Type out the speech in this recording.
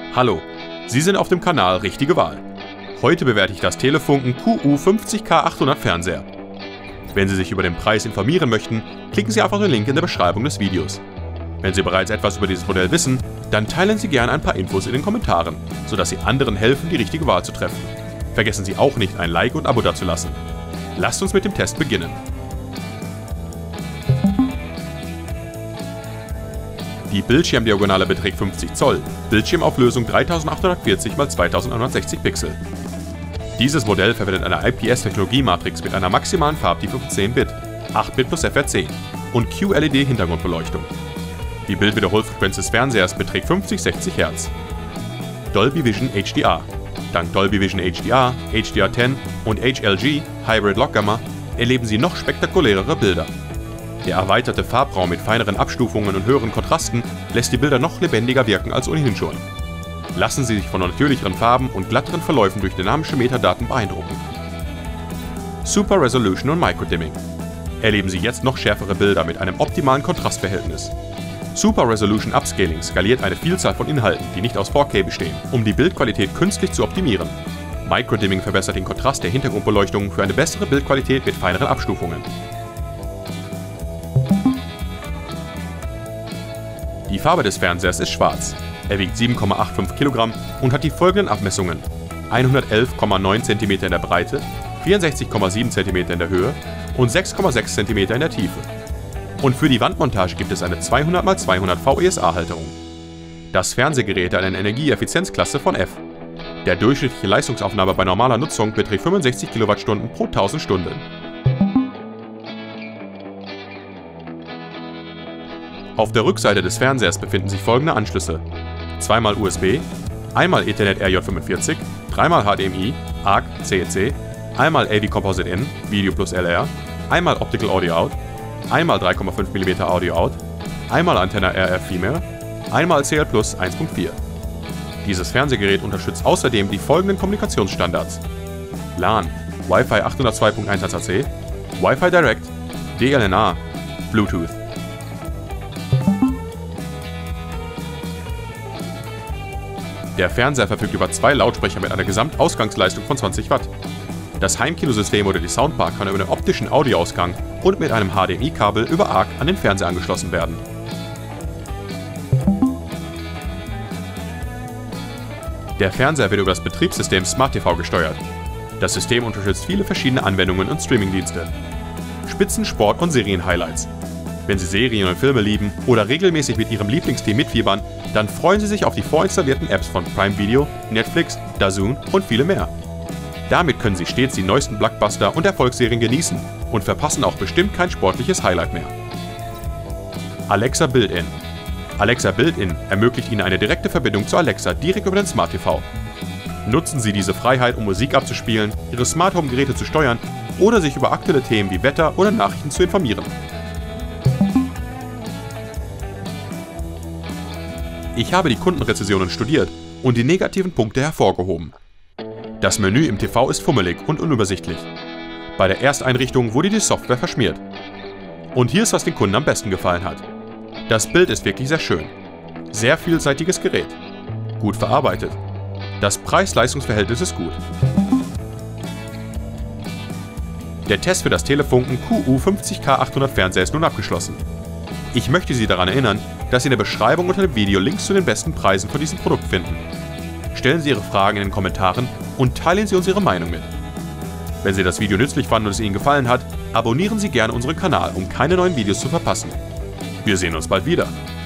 Hallo, Sie sind auf dem Kanal Richtige Wahl. Heute bewerte ich das Telefunken QU50K800 Fernseher. Wenn Sie sich über den Preis informieren möchten, klicken Sie einfach den Link in der Beschreibung des Videos. Wenn Sie bereits etwas über dieses Modell wissen, dann teilen Sie gerne ein paar Infos in den Kommentaren, sodass Sie anderen helfen, die richtige Wahl zu treffen. Vergessen Sie auch nicht, ein Like und Abo dazulassen. Lasst uns mit dem Test beginnen. Die Bildschirmdiagonale beträgt 50 Zoll, Bildschirmauflösung 3840 x 2160 Pixel. Dieses Modell verwendet eine IPS-Technologie-Matrix mit einer maximalen Farbtiefe von 10 Bit, 8 Bit plus FRC und QLED-Hintergrundbeleuchtung. Die Bildwiederholfrequenz des Fernsehers beträgt 50-60 Hz. Dolby Vision HDR. Dank Dolby Vision HDR, HDR10 und HLG Hybrid Lock Gamma erleben Sie noch spektakulärere Bilder. Der erweiterte Farbraum mit feineren Abstufungen und höheren Kontrasten lässt die Bilder noch lebendiger wirken als ohnehin schon. Lassen Sie sich von natürlicheren Farben und glatteren Verläufen durch dynamische Metadaten beeindrucken. Super Resolution und Microdimming. Erleben Sie jetzt noch schärfere Bilder mit einem optimalen Kontrastverhältnis. Super Resolution Upscaling skaliert eine Vielzahl von Inhalten, die nicht aus 4K bestehen, um die Bildqualität künstlich zu optimieren. Microdimming verbessert den Kontrast der Hintergrundbeleuchtung für eine bessere Bildqualität mit feineren Abstufungen. Die Farbe des Fernsehers ist schwarz. Er wiegt 7,85 Kilogramm und hat die folgenden Abmessungen: 111,9 cm in der Breite, 64,7 cm in der Höhe und 6,6 cm in der Tiefe. Und für die Wandmontage gibt es eine 200×200 VESA-Halterung. Das Fernsehgerät hat eine Energieeffizienzklasse von F. Der durchschnittliche Leistungsaufnahme bei normaler Nutzung beträgt 65 Kilowattstunden pro 1000 Stunden. Auf der Rückseite des Fernsehers befinden sich folgende Anschlüsse: zweimal USB, einmal Ethernet RJ45, dreimal HDMI, ARC, CEC, einmal AV Composite In, Video plus LR, einmal Optical Audio Out, einmal 3,5 mm Audio Out, einmal Antenne RF Female, einmal CL Plus 1.4. Dieses Fernsehgerät unterstützt außerdem die folgenden Kommunikationsstandards: LAN, Wi-Fi 802.11ac, Wi-Fi Direct, DLNA, Bluetooth. Der Fernseher verfügt über 2 Lautsprecher mit einer Gesamtausgangsleistung von 20 Watt. Das Heimkinosystem oder die Soundbar kann über den optischen Audioausgang und mit einem HDMI-Kabel über ARC an den Fernseher angeschlossen werden. Der Fernseher wird über das Betriebssystem Smart TV gesteuert. Das System unterstützt viele verschiedene Anwendungen und Streamingdienste. Spitzen-, Sport- und Serien-Highlights. Wenn Sie Serien und Filme lieben oder regelmäßig mit Ihrem Lieblingsteam mitfiebern, dann freuen Sie sich auf die vorinstallierten Apps von Prime Video, Netflix, DAZN und viele mehr. Damit können Sie stets die neuesten Blockbuster und Erfolgsserien genießen und verpassen auch bestimmt kein sportliches Highlight mehr. Alexa Built-In. Alexa Built-In ermöglicht Ihnen eine direkte Verbindung zu Alexa direkt über den Smart TV. Nutzen Sie diese Freiheit, um Musik abzuspielen, Ihre Smart Home Geräte zu steuern oder sich über aktuelle Themen wie Wetter oder Nachrichten zu informieren. Ich habe die Kundenrezensionen studiert und die negativen Punkte hervorgehoben. Das Menü im TV ist fummelig und unübersichtlich. Bei der Ersteinrichtung wurde die Software verschmiert. Und hier ist, was den Kunden am besten gefallen hat. Das Bild ist wirklich sehr schön. Sehr vielseitiges Gerät. Gut verarbeitet. Das Preis-Leistungs-Verhältnis ist gut. Der Test für das Telefunken QU50K800 Fernseher ist nun abgeschlossen. Ich möchte Sie daran erinnern, dass Sie in der Beschreibung unter dem Video Links zu den besten Preisen von diesem Produkt finden. Stellen Sie Ihre Fragen in den Kommentaren und teilen Sie uns Ihre Meinung mit. Wenn Sie das Video nützlich fanden und es Ihnen gefallen hat, abonnieren Sie gerne unseren Kanal, um keine neuen Videos zu verpassen. Wir sehen uns bald wieder.